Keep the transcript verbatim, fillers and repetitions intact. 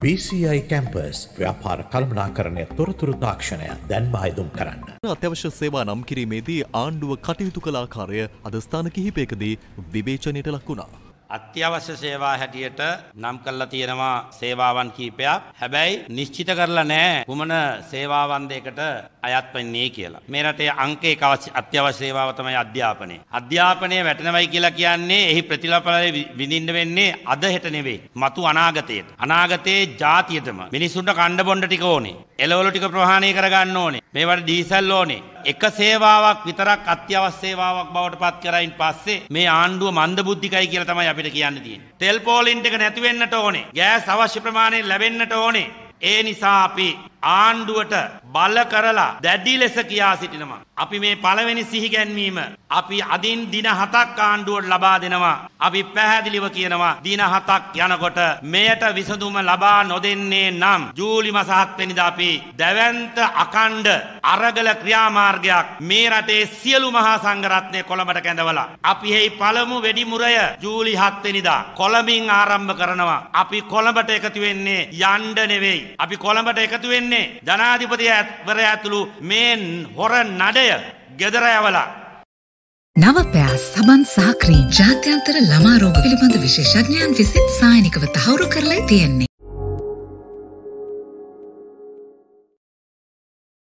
B C I campus ව්‍යාපාර කළමනාකරණය තොරතුරු තාක්ෂණය දැන්ම ආයුම් කරන්න. අත්‍යවශ්‍ය සේවා නම් කිරීමේදී ආණ්ඩුව කටයුතු කළ ආකාරය අද ස්ථාන කිහිපයකදී විවේචනයට ලක් වුණා. අත්‍යවශ්‍ය සේවා හැටියට නම් කරලා තියෙනවා සේවාවන් කීපයක්. හැබැයි නිශ්චිත කරලා නැහැ කුමන සේවාවන් දෙකට අයත් වෙන්නේ කියලා. මේ රටේ අංක එක අත්‍යවශ්‍ය සේවාව තමයි අධ්‍යාපනය. අධ්‍යාපනය වැටෙනවයි කියලා කියන්නේ එහි ප්‍රතිඵල විඳින්න වෙන්නේ අද හෙට නෙවෙයි. මතු අනාගතයට. අනාගතයේ ජාතියටම මිනිසුන්ට කණ්ඩ බොණ්ඩ ටික ඕනේ. එළවලු ටික ප්‍රහාණය කරගන්න ඕනේ. මේවට ඩීසල් ඕනේ. එක සේවාවක් විතරක් අත්‍යවශ්‍ය සේවාවක් බවට පත් කරයින් පස්සේ මේ ආණ්ඩුව මන්දබුද්ධිකයි කියලා තමයි අපිට කියන්න තියෙන්නේ. තෙල් පෝලින්ට් එක නැති වෙන්නට ඕනේ. ගෑස් අවශ්‍ය ප්‍රමාණයෙන් ලැබෙන්නට ඕනේ. ඒ නිසා අපි ආණ්ඩුවට බල කරලා දැඩි ලෙස කියා සිටිනවා. අපි මේ පළවෙනි සිහිගැන්වීම අපි අදින් දින හතක් ආණ්ඩුවට ලබා දෙනවා. අපි පැහැදිලිව කියනවා දින හතක් යනකොට මෙයට විසඳුම ලබා නොදෙන්නේ නම් ජූලි මාස හත් වෙනිදා අපි දැවැන්ත අකණ්ඩ අරගල ක්‍රියාමාර්ගයක් මේ රටේ සියලු මහා සංඝරත්නය කොළඹට කැඳවලා අපි එහි පළමු වෙඩිමුරය ජූලි හත් වෙනිදා කොළඹින් ආරම්භ කරනවා. අපි කොළඹට එකතු වෙන්නේ යන්න නෙවෙයි. අපි කොළඹට එකතු වෙන්නේ ජනාධිපතිවරයා ඇතුළු මේ හොර නඩය ගෙදර යවලා. නව පෑස් සබන් සහ ක්‍රීම් ජාත්‍යන්තර ළමා රෝග පිළිබඳ විශේෂඥයන් විසින් සායනිකව තහවුරු කරලා තියෙන්නේ.